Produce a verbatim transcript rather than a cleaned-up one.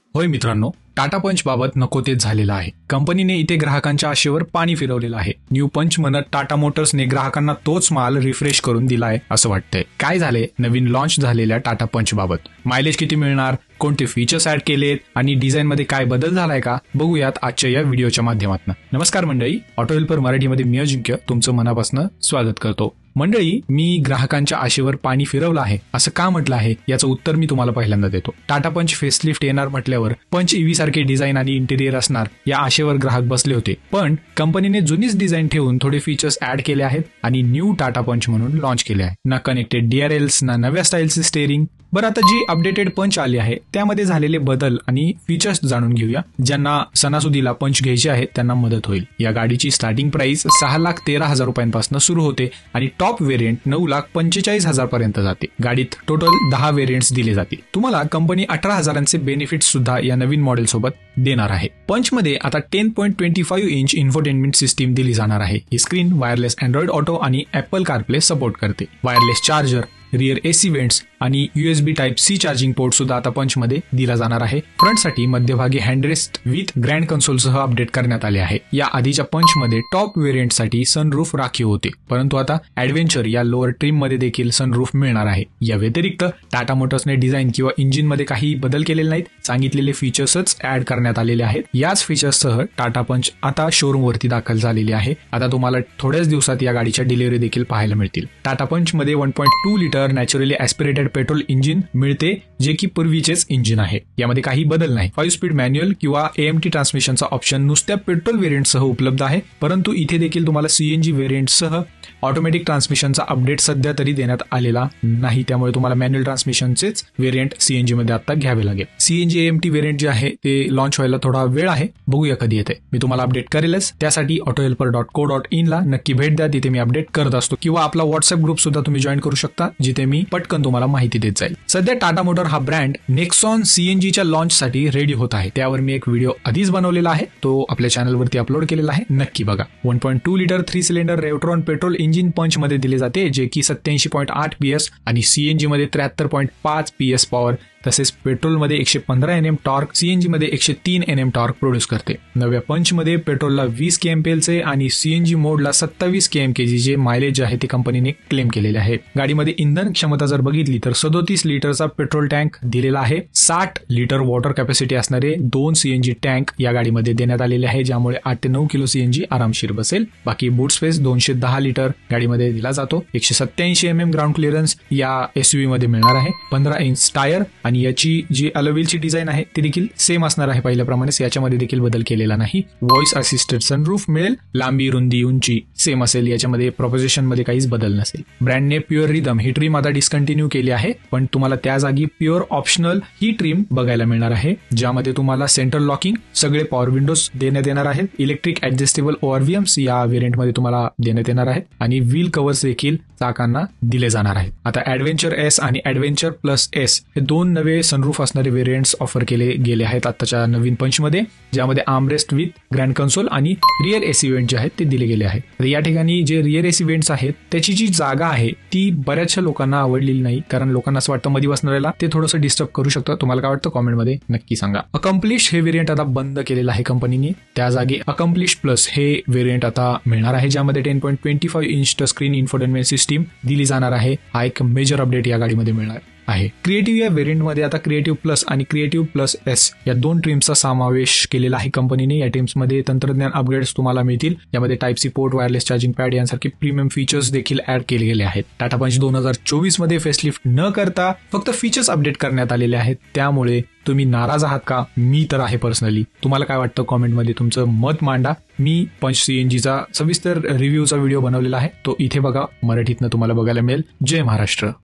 होय मित्रांनो, टाटा पंच बाबत नको तेच झालेलं आहे. कंपनीने इथे ग्राहकांच्या आशेवर पाणी फिरवलेलं आहे. न्यू पंच म्हणत टाटा मोटर्सने ग्राहकांना तोच माल रिफ्रेश करून दिलाय असं वाटतंय. काय झाले नवीन लॉन्च झालेल्या टाटा पंच बाबत? मायलेज किती मिळणार, कोणते फीचर्स ऍड केलेत आणि डिझाईन मध्ये काय बदल झालाय का, बघूयात आजच्या या व्हिडिओच्या माध्यमातून. नमस्कार मंडळी, ऑटो हेल्पर मराठीमध्ये मी अजिंक्य तुमचं मनापासून स्वागत करतो. मंडळी, मी ग्राहकांच्या आशेवर पाणी फिरवलं आहे असं का म्हटलं आहे याचं उत्तर मी तुम्हाला पहिल्यांदा देतो. टाटा पंच फेसलिफ्ट येणार म्हटल्यावर पंच ईव्ही सारखे डिझाईन आणि इंटिरियर असणार या आशेवर ग्राहक बसले होते, पण कंपनीने जुनीच डिझाईन ठेवून थोडे फीचर्स ऍड केले आहेत आणि न्यू टाटा पंच म्हणून लॉन्च केले आहे. ना कनेक्टेड डीआरएल्स, ना नव्या स्टाईलचे स्टेअरिंग. बरं, आता जी अपडेटेड पंच आली आहे त्यामध्ये झालेले बदल आणि फीचर्स जाणून घेऊया. ज्यांना सणासुदीला पंच घ्यायचे आहेत त्यांना मदत होईल. या गाडीची स्टार्टिंग प्राइस सहा लाख तेरा हजार रुपयांपासून सुरू होते आणि टॉप व्हेरियंट नऊ लाख पंचेचाळीस हजार पर्यंत जाते. गाडीत टोटल दहा व्हेरियंट्स दिले जातील. तुम्हाला कंपनी अठरा हजारांचे बेनिफिट सुद्धा या नवीन मॉडेल सोबत देणार आहे. पंच मध्ये आता ten point twenty five inch infotainment system दिली जाणार आहे. ही स्क्रीन वायरलेस अँड्रॉइड ऑटो आणि ऍपल कारप्ले सपोर्ट करते. Wireless charger, rear AC vents आणि USB type C charging port सुद्धा आता पंच मध्ये दिला जाणार आहे. फ्रंटसाठी मध्यभागी हँडरेस्ट विथ ग्रँड कन्सोलसह अपडेट करण्यात आले आहे. या आधीच्या पंच मध्ये टॉप व्हेरियंटसाठी सनरूफ राखीव होते, परंतु आता ऍडव्हेंचर या लोअर ट्रिम मध्ये देखील सनरूफ मिळणार आहे. या व्यतिरिक्त टाटा मोटर्सने डिझाईन किंवा इंजिन मध्ये काही बदल केलेले नाहीत, सांगितलेले फीचर्सच ऍड करण्यात आलेले आहेत. याच फीचर्ससह टाटा पंच आता शोरूम वरती दाखल झालेली आहे. आता तुम्हाला थोड्याच दिवसात या गाडीच्या डिलिव्हरी देखील पाहायला मिळतील. टाटा पंच मध्ये one point two litre naturally aspirated petrol engine मिळते, जे की पूर्वीचेच इंजिन आहे. यामध्ये काही बदल नाही. फाईव्ह स्पीड मॅन्युअल किंवा एएमटी ट्रान्समिशनचा ऑप्शन नुसत्या पेट्रोल व्हेरियंटसह उपलब्ध आहे, परंतु इथे देखील तुम्हाला सीएनजी व्हेरियंटसह ऑटोमॅटिक ट्रान्समिशनचा अपडेट सध्या तरी देण्यात आलेला नाही. त्यामुळे तुम्हाला मॅन्युअल ट्रान्समिशनचेच व्हेरियंट सीएनजी मध्ये आता घ्यावे लागेल. सीएनजी एएमटी व्हेरियंट जे आहे ते लॉन्च व्हायला थोडा वेळ आहे, बघूया कधी येते. मी तुम्हाला अपडेट करेलच. त्यासाठी auto helper dot co dot in ला नक्की भेट द्या. तिथे मी अपडेट करत असतो, किंवा आपला व्हॉट्सअप ग्रुप सुद्धा तुम्ही जॉईन करू शकता, जिथे मी पटकन तुम्हाला माहिती देत जाईल. सध्या टाटा मोटर हा ब्रँड नेक्सॉन सीएनजीच्या लॉन्च साठी रेडी होत आहे. त्यावर मी एक व्हिडिओ आधीच बनवलेला आहे, तो आपल्या चॅनलवरती अपलोड केलेला आहे, नक्की बघा. One point two litre three cylinder Revotron petrol engine Punch मध्ये दिले जाते, जे की सत्याऐंशी पॉईंट आठ पीएस आणि सीएनजी मध्ये त्र्याहत्तर पॉईंट पाच पीएस पॉवर, तसेच पेट्रोलमध्ये एकशे पंधरा एन एम टॉर्क, सीएनजी मध्ये एकशे तीन एन एम टॉर्क प्रोड्यूस करते. नव्या पंच मध्ये पेट्रोलला वीस के एम चे आणि सीएनजी मोडला सत्तावीस के एम के जी जे मायलेज आहे ते कंपनीने क्लेम केलेले आहे. गाडीमध्ये इंधन क्षमता जर बघितली तर सदोतीस लिटरचा पेट्रोल टँक दिलेला आहे. साठ लिटर वॉटर कॅपॅसिटी असणारे दोन सीएनजी टँक या गाडीमध्ये देण्यात आलेले आहे, ज्यामुळे आठ ते नऊ किलो सीएनजी आरामशीर बसेल. बाकी बूट स्पेस दोनशे दहा लिटर गाडीमध्ये दिला जातो. एकशे सत्याऐंशी एम एम ग्राउंड क्लिअरन्स या एसयूव्ही मध्ये मिळणार आहे. पंधरा इंच टायर आणि याची जी अलोव्हिलची डिझाईन आहे ती देखील सेम असणार आहे पहिल्याप्रमाणेच. याच्यामध्ये देखील बदल केलेला नाही. व्हॉइस असिस्टेड सनरूफ मिळेल. लांबी, रुंदी, उंची सेम असेल. याच्यामध्ये प्रोपोजिशन मध्ये काहीच बदल नसेल. ब्रँडने प्युअर रिदम ही ट्रिम आता डिस्कंटिन्यू केली आहे, पण तुम्हाला त्या जागी प्युअर ऑप्शनल ही ट्रिम बघायला मिळणार आहे, ज्यामध्ये तुम्हाला सेंट्रल लॉकिंग, सगळे पॉवर विंडोज देण्यात येणार आहेत. इलेक्ट्रिक ऍडजस्टेबल ओव्हरव्हीएम्स या व्हेरियंटमध्ये तुम्हाला देण्यात येणार आहेत आणि व्हील कव्हर्स देखील चाकांना दिले जाणार आहेत. आता ऍडव्हेंचर एस आणि ऍडव्हेंचर प्लस एस हे दोन नवे सनरूफ असणारे व्हेरियंट्स ऑफर केले गेले आहेत आताच्या नवीन पंच मध्ये, ज्यामध्ये आर्मरेस्ट विथ ग्रँड कन्सोल आणि रिअर एसी वेंट जे आहेत ते दिले गेले आहेत. या ठिकाणी जे रिअर एसी वेंट्स आहेत त्याची जी जागा आहे ती बऱ्याचशा लोकांना आवडलेली नाही, कारण लोकांना असं वाटतं मध्ये बसणाऱ्याला ते थोडंसं डिस्टर्ब करू शकतं. तुम्हाला काय वाटतं कॉमेंटमध्ये नक्की सांगा. अकम्प्लिश हे व्हेरियंट आता बंद केलेलं आहे कंपनीने. त्या जागी अकम्प्लिश प्लस हे व्हेरियंट आता मिळणार आहे, ज्यामध्ये ten point twenty five inch touch screen infotainment system दिली जाणार आहे. हा एक मेजर अपडेट या गाडीमध्ये मिळणार आहे. क्रिएटिव्ह या व्हेरियंट मध्ये आता क्रिएटिव्ह प्लस आणि क्रिएटिव्ह प्लस एस या दोन ट्रिम्सचा समावेश केलेला आहे कंपनीने. या ट्रिम्स मध्ये तंत्रज्ञान अपग्रेड्स तुम्हाला मिळतील. यामध्ये type C port, wireless charging pad यांसारखे प्रीमियम फीचर्स देखील ऍड केले गेले आहेत. टाटा पंच दोन हजार चोवीस मध्ये फेसलिफ्ट न करता फक्त फीचर्स अपडेट करण्यात आलेले आहेत. त्यामुळे तुम्ही नाराज आहात का? मी तर आहे पर्सनली. तुम्हाला काय वाटतं कॉमेंटमध्ये तुमचं मत मांडा. मी पंच सीएनजीचा सविस्तर रिव्ह्यूचा व्हिडिओ बनवलेला आहे, तो इथे बघा, मराठीतनं तुम्हाला बघायला मिळेल. जय महाराष्ट्र.